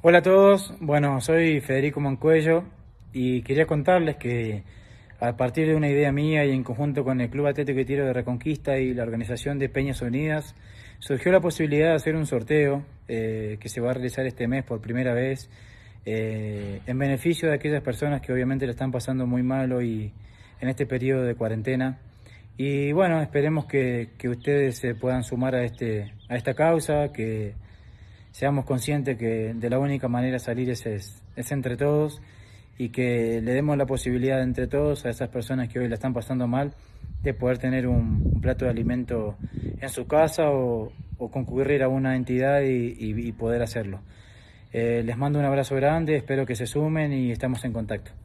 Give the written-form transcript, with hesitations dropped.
Hola a todos, bueno, soy Federico Mancuello y quería contarles que a partir de una idea mía y en conjunto con el Club Atlético y Tiro de Reconquista y la organización de Peñas Unidas, surgió la posibilidad de hacer un sorteo que se va a realizar este mes por primera vez en beneficio de aquellas personas que obviamente le están pasando muy mal hoy en este periodo de cuarentena. Y bueno, esperemos que ustedes se puedan sumar a esta causa, que seamos conscientes que de la única manera de salir es entre todos y que le demos la posibilidad entre todos a esas personas que hoy la están pasando mal de poder tener un plato de alimento en su casa o concurrir a una entidad y poder hacerlo. Les mando un abrazo grande, espero que se sumen y estamos en contacto.